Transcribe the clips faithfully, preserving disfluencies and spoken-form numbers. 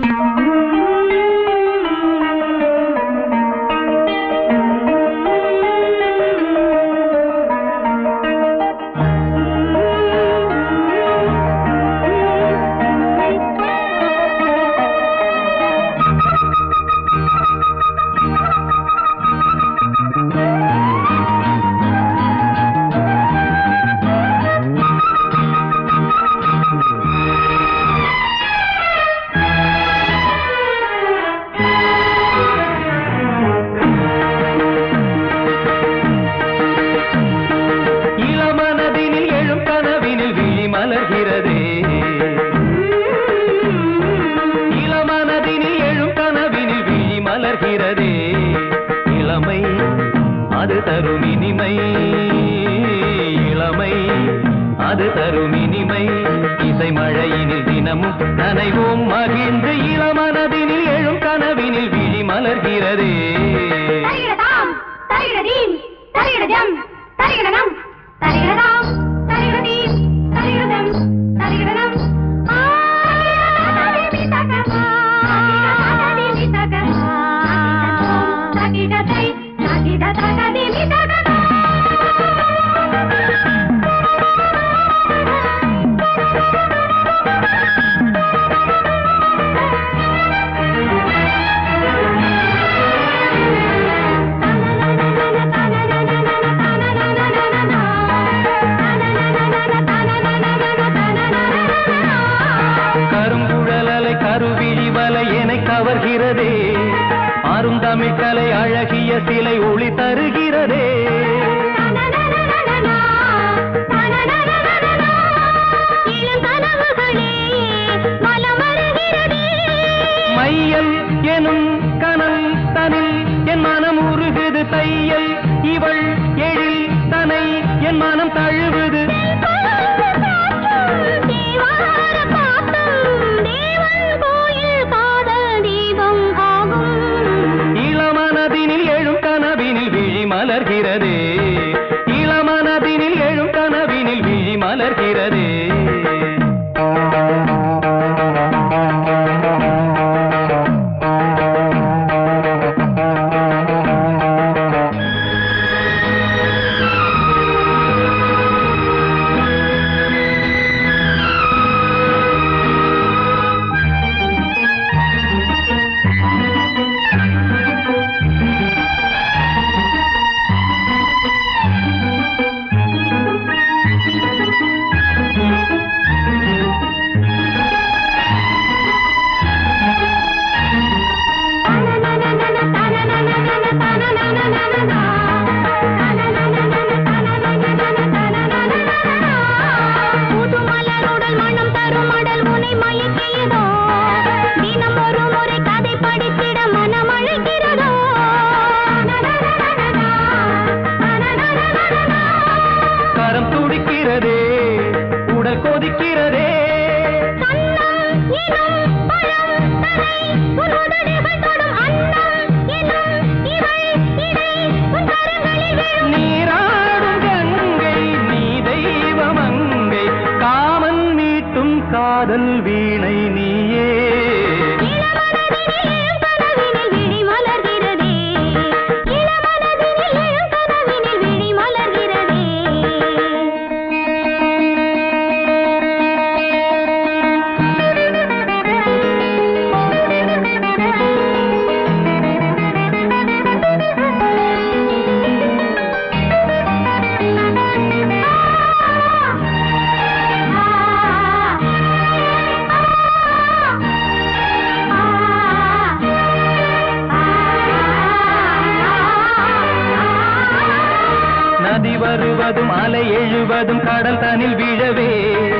வருவதும் அலை எழுவதும் கடல் தனில் வீழவே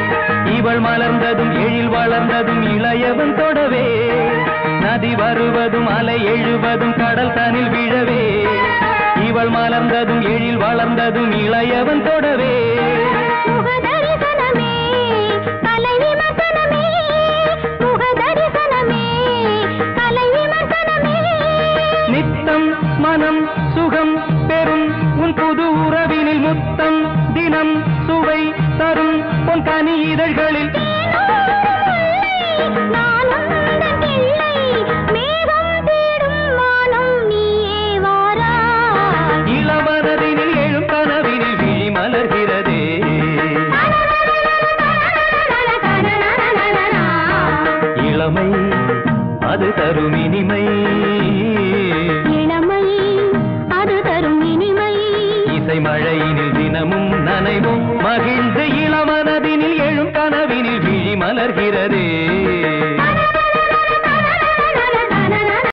இவள் மலர்ந்ததும் எழில் வளர்ந்ததும் இளையவன் தொடவே நதி வருவதும் அலை எழுவதும் கடல் தனில் வீழவே இவள் மலர்ந்ததும் எழில் வளர்ந்ததும் இளையவன் தொடவே நித்தம் மனம் சுகம் பெறும் உன் புது உறவினில் முத்தம் தினம் சுவை தரும் உன் கனி இதழ்களில் அது தரும் இனிமை இளமை அது தரும் இனிமை இசை மழையினில் தினமும் நனைவும் மகிழ்ந்து இளமனதினில் எழும் கனவினில் விழி மலர்கிறதே